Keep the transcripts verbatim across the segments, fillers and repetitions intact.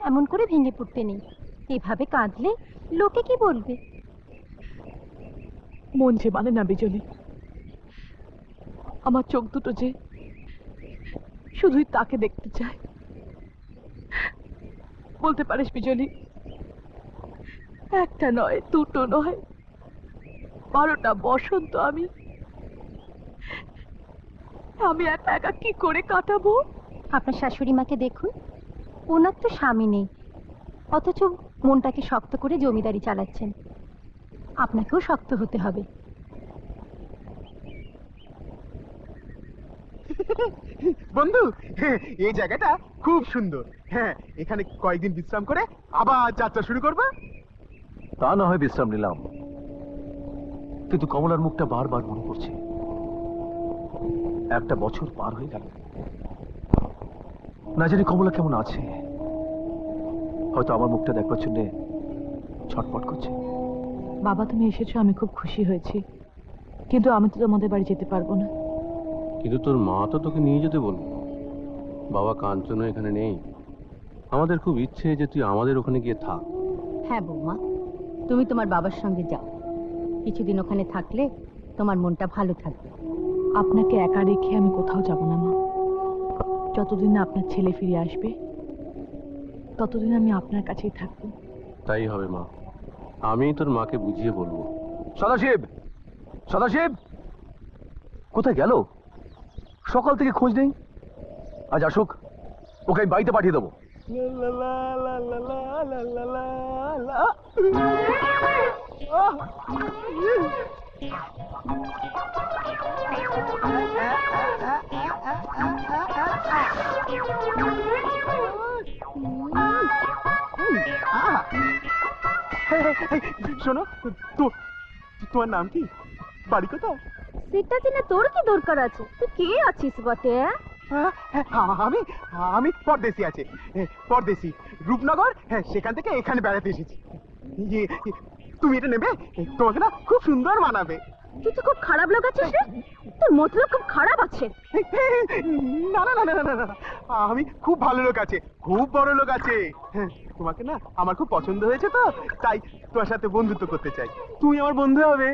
এমন করে ভেঙে পড়তে নেই। এভাবে কাঁদলে লোকে কি বলবে? মন যে মানে না বিজলি, আমার চোখ দুটো যে শুধুই তাকে দেখতে চায়। বলতে পারিস বিজলি, একটা নয়, দুটো নয়, বারোটা বসন্ত আমি আমি একা একা কি করে কাটাবো? আপনার শাশুড়ি মাকে দেখুন, ওনার তো স্বামী নেই, অথচ মনটাকে শক্ত করে জমিদারি চালাচ্ছেন। আপনাকেও শক্ত হতে হবে। বন্ধু, এই জায়গাটা খুব সুন্দর। হ্যাঁ, এখানে কয়েকদিন বিশ্রাম করে আবার যাত্রা শুরু করবে। তা না হয় বিশ্রাম নিলাম, কিন্তু কমলার মুখটা বারবার মনে পড়ছে। একটা বছর পার হয়ে গেল, না জানি কমলা কেমন আছে। হয়তো আমার মুখটা দেখবার জন্য ছটফট করছে। বাবা, তুমি এসেছো, আমি খুব খুশি হয়েছি, কিন্তু আমি তো তোমাদের বাড়ি যেতে পারবো না। কিন্তু তোর মা তো তোকে নিয়ে যেতে বলল। বাবা কাঞ্চনও এখানে নেই, আমাদের খুব ইচ্ছে যে তুই আমাদের ওখানে গিয়ে থাক। হ্যাঁ বৌমা, তুমি তোমার বাবার সঙ্গে যাও, কিছুদিন ওখানে থাকলে তোমার মনটা ভালো থাকবে। আপনাকে একা রেখে আমি কোথাও যাব না মা। যতদিন না আপনার ছেলে ফিরে আসবে ততদিন আমি আপনার কাছেই থাকবো। তাই হবে মা, আমি তোর মাকে বুঝিয়ে বলবো। সদাশিব, সদাশিব কোথায় গেল? সকাল থেকে খোঁজ নেই। আজ আসুক, ওকে আমি বাড়িতে পাঠিয়ে দেবো। শোনো, তো তোমার নাম কি, বাড়ি কোথায়? সেটা জেনে তোর কি দরকার আছে? তুই কে আছিস বটে? আমি আমি পরদেশি আছে, পরদেশি, রূপনগর। হ্যাঁ, সেখান থেকে এখানে বেড়াতে এসেছি। তুমি এটা নেবে, তোমাকে না খুব সুন্দর মানাবে। তুই তো খুব খারাপ লোক আছিস রে, তোর মতলব খুব খারাপ আছে। না না না না না না, আমি খুব ভালো লোক আছে, খুব বড় লোক আছে। তোমাকে না আমার খুব পছন্দ হয়েছে, তো তাই তোমার সাথে বন্ধুত্ব করতে চাই। তুমি আমার বন্ধু হবে।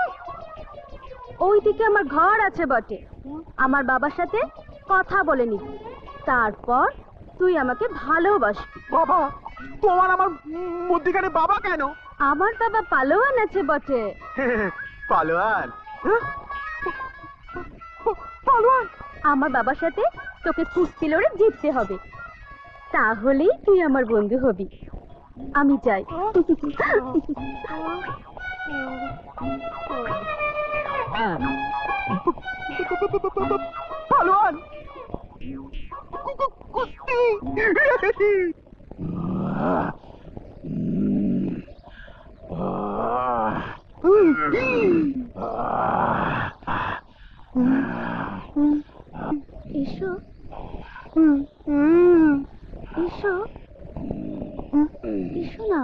ওইদিকে আমার ঘর আছে বটে, আমার বাবার সাথে কথা বলে নিবি, তারপর তুই আমাকে ভালোবাসবি। বাবা, তোমার আমার মধ্যিখানে বাবা কেন? আমার বাবা পালোয়ান আছে বটে। পালোয়ান? পালোয়ান? আমার বাবার সাথে তোকে কুস্তি লড়ে জিততে হবে, তাহলেই তুই আমার বন্ধু হবি। আমি যাই। পালোয়ান কুস্তি। এসো এসো এসো না।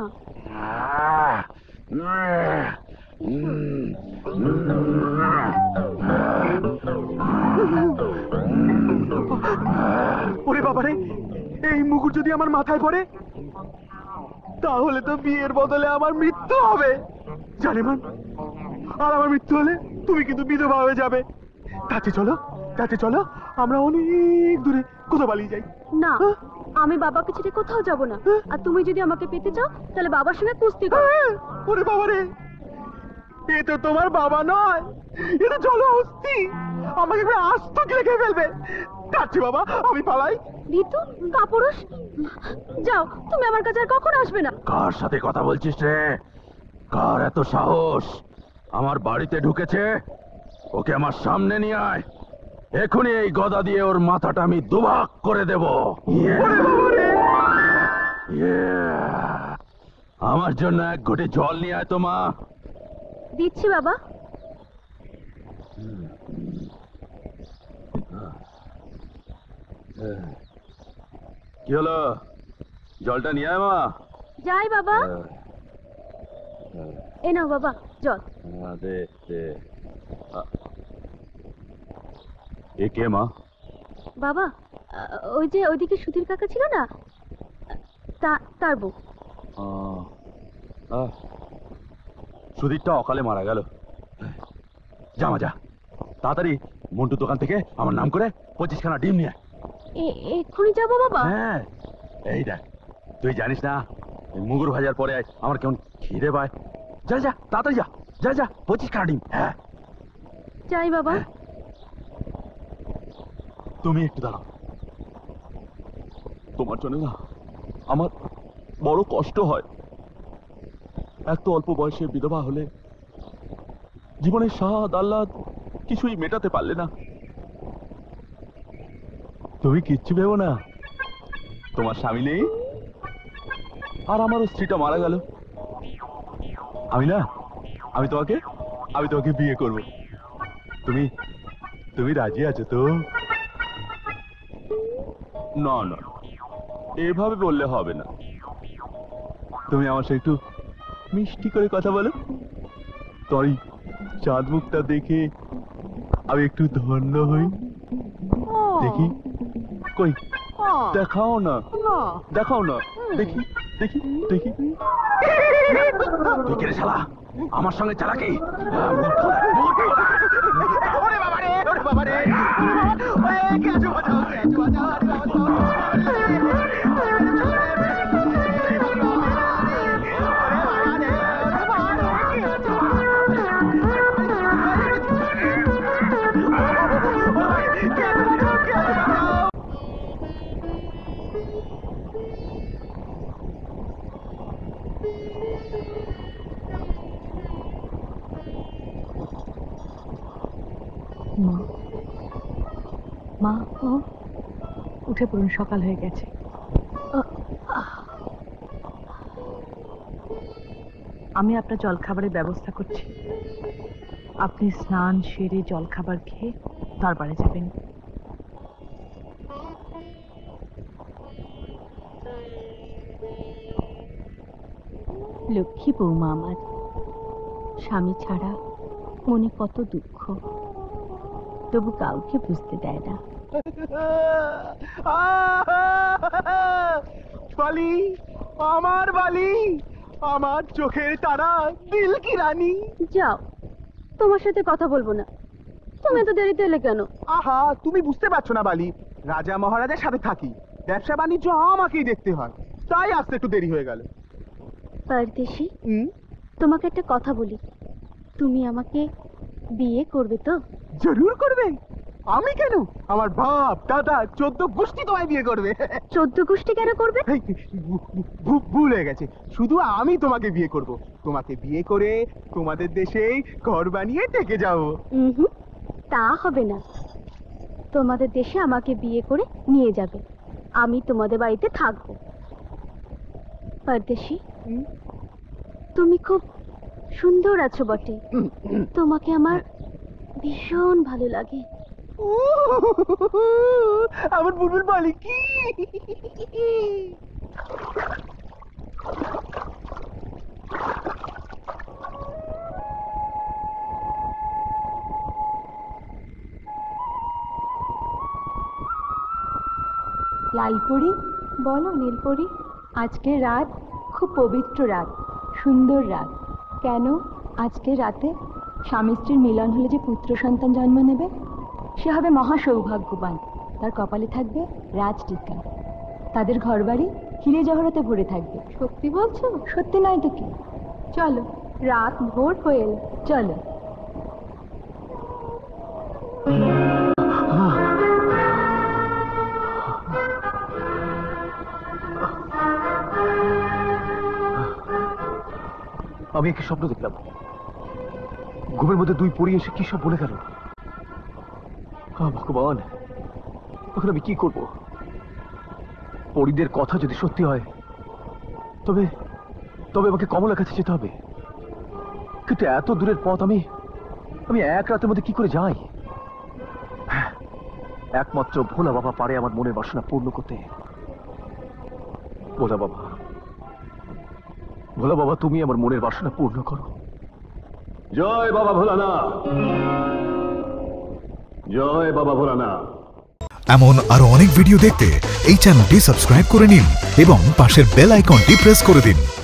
ওরে বাবারে, এই মুকুট যদি আমার মাথায় পড়ে তাহলে তো বিয়ের বদলে আমার মৃত্যু হবে। জানেমান, আর আমার মৃত্যু হলে তুমি কিন্তু বিধবা হয়ে যাবে। তাতে চলো, তাতে চলো আমরা অনেক দূরে কোথাও পালিয়ে যাই। না, আমি বাবাকে ছেড়ে কোথাও যাব না। আর তুমি যদি আমাকে পেতে চাও তাহলে বাবার সঙ্গে কুস্তি করো। ওরে বাবারে, এ তো তোমার বাবা নয়, এটা চলো হস্তি, আমাকে একবার আস্ত লেগে ফেলবে। কাছে বাবা, আমি পালাই। ঋতু, কাপুরুষ, যাও, তুমি আমার কাছে আর কখন আসবে না। কার সাথে কথা বলছিস রে? কার এত সাহস আমার বাড়িতে ঢুকেছে? ওকে আমার সামনে নিয়ে আয়, এখনই এই গদা দিয়ে ওর মাথাটা আমি দুভাগ করে দেব। আমার জন্য এক ঘটি জল নিয়ে আয় তো মা। দিচ্ছি বাবা। কি হলো, জলটা নিয়ে আয় মা। যাই বাবা। এ নাও বাবা জল। দে দে। এ কে মা? বাবা, ওই যে ওইদিকে সুধীর কাকা ছিল না, তার বউ। সুধীরটা অকালে মারা গেল। যা মা যা, তাড়াতাড়ি মন্টুর দোকান থেকে আমার নাম করে পঁচিশখানা ডিম নিয়ে। এক্ষুনি যাবো বাবা? হ্যাঁ, এই দেখ, তুই জানিস না মুগুর ভাজার পরে আমার কেমন খিদে পায়। যা যা তাড়াতাড়ি যা, যা যা পঁচিশখানা ডিম। হ্যাঁ যাই বাবা। তুমি একটু দাঁড়াও, তোমার জন্য না আমার বড় কষ্ট হয়। এত অল্প বয়সে বিধবা হলে জীবনের স্বাদ আহ্লাদ কিছুই মেটাতে পারলে না। তুমি কিচ্ছু ভেবো না, তোমার স্বামী নেই আর আমারও স্ত্রীটা মারা গেল। আমি না আমি তোমাকে আমি তোমাকে বিয়ে করব। তুমি তুমি রাজি আছো তো? না না, এভাবে বললে হবে না। তুমি আমার সাথে একটু মিষ্টি করে কথা বলো। তোর চাঁদ মুখটা দেখে আমি একটু ধন্য হই। দেখি কই, দেখাও না, দেখাও না, দেখি দেখি দেখি। তুই কে রে শালা, আমার সঙ্গে চালাকি? ওরে বাবা রে, ওরে বাবা রে, ওরে কে আছো, বাঁচাও, কে আছো, বাঁচাও, আরে বাঁচাও। মা, মা, উঠে পড়ুন, সকাল হয়ে গেছে। আমি আপনার জলখাবারের ব্যবস্থা করছি। আপনি স্নান সেরে জলখাবার খেয়ে তারপরে যাবেন। লক্ষ্মী বৌমা আমার, স্বামী ছাড়া মনে কত দুঃখ, তবু কাউকে বুঝতে দেয় না। বালি, আমার বালি, আমার চোখের তারা, দিল কি রানী। যাও, তোমার সাথে কথা বলবো না। তুমি এত দেরিতে এলে কেন? আহা, তুমি বুঝতে পারছো না বালি, রাজা মহারাজার সাথে থাকি, ব্যবসা বাণিজ্য আমাকেই দেখতে হয়, তাই আসতে একটু দেরি হয়ে গেল। পরদেশি, তোমাকে একটা কথা বলি, তুমি আমাকে বিয়ে করবে তো? জরুর করবে। আমি কেন, আমার বাপ দাদা চোদ্দ গোষ্ঠী তোমায় বিয়ে করবে। চোদ্দ গোষ্ঠী কেন করবে? ভুল হয়ে গেছে, শুধু আমি তোমাকে বিয়ে করব। তোমাকে বিয়ে করে তোমাদের দেশেই ঘর বানিয়ে থেকে যাবো। হুম, তা হবে না। তোমাদের দেশে আমাকে বিয়ে করে নিয়ে যাবে, আমি তোমাদের বাড়িতে থাকবো। পরদেশি, তুমি খুব সুন্দর আছো বটে, তোমাকে আমার ভীষণ ভালো লাগে। আমার বুলবুল বলে কি, লালপরি, বলো নীলপরি, আজকে রাত খুব পবিত্র রাত, সুন্দর রাত। কেন? আজকে রাতে স্বামী স্ত্রীর মিলন হলে যে পুত্র সন্তান জন্ম নেবে, সে হবে মহা সৌভাগ্যবান। তার কপালে থাকবে রাজটিকা, তাদের ঘরবাড়ি হিরে জহরতে ভরে থাকবে। সত্যি বলছো? সত্যি নয় তো কি। চলো, রাত ভোর হয়ে এলো, চলো। আমি একটি স্বপ্ন দেখলাম, ঘুমের মধ্যে দুই পরী এসে কি সব বলে গেল। ভগবান, এখন আমি কি করব? পরীদের কথা যদি সত্যি হয় তবে তবে আমাকে কমলার কাছে যেতে হবে। কিন্তু এত দূরের পথ আমি আমি এক রাতের মধ্যে কি করে যাই? একমাত্র ভোলা বাবা পারে আমার মনের বাসনা পূর্ণ করতে। ভোলা বাবা, ভোলা বাবা, তুমি আমার মনের বাসনা পূর্ণ করো। জয় বাবা ভোলানাথ, জয় বাবা ভোলানাথ। এমন আরো অনেক ভিডিও দেখতে এই চ্যানেলটি সাবস্ক্রাইব করে নিন এবং পাশের বেল আইকনটি প্রেস করে দিন।